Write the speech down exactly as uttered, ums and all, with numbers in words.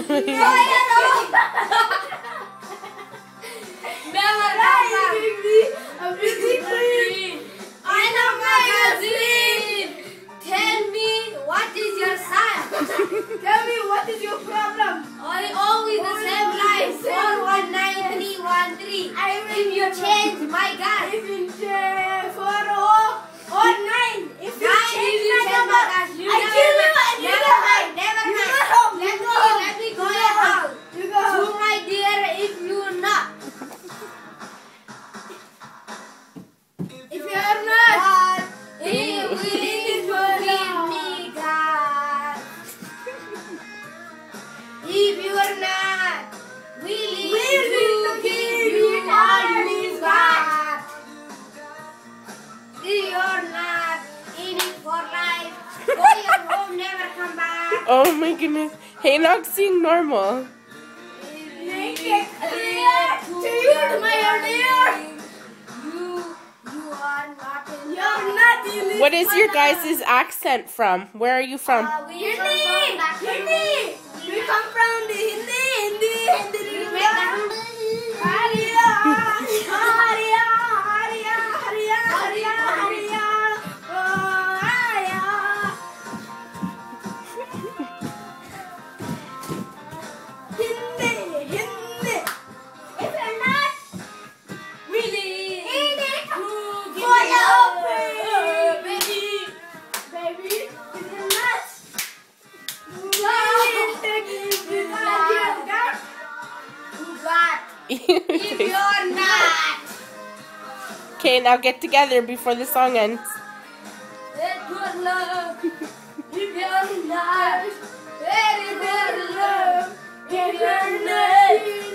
Never I'm a magazine. Tell me what is your sign? Tell me what is your problem? I always the same line. Four one nine three one three. If you change my gas. If you change four oh or nine. If you Nine, change if you my change number, my gas, you I never kill you mind. and you Never go mind. home. Never You mind. go home. Let You me, go home. let me go You your home. house. You go So home. my dear, if you not. If you are not, He will give me God. If you are not willing Willing to to give give you you all all you you got. If you are not in it for life, go your home, never come back. Oh my goodness. Heanog, sing normal. make it clear to you, my dear. You, you are not in You're not in it. What is for your life. guys' accent from? Where are you from? Uh, we Hindi! come from Hindi! We come from the Hindi, Hindi, Hindi. We make that. Hariya, Hariya, Hariya, Hariya, Hariya, Hariya. Oh, Hariya. Hindi, Hindi. If you're not Really? in it You give for me your love, baby, baby, if you're not If you're not, Okay, now get together before the song ends. let good love. If you're not, very good love. If you're not.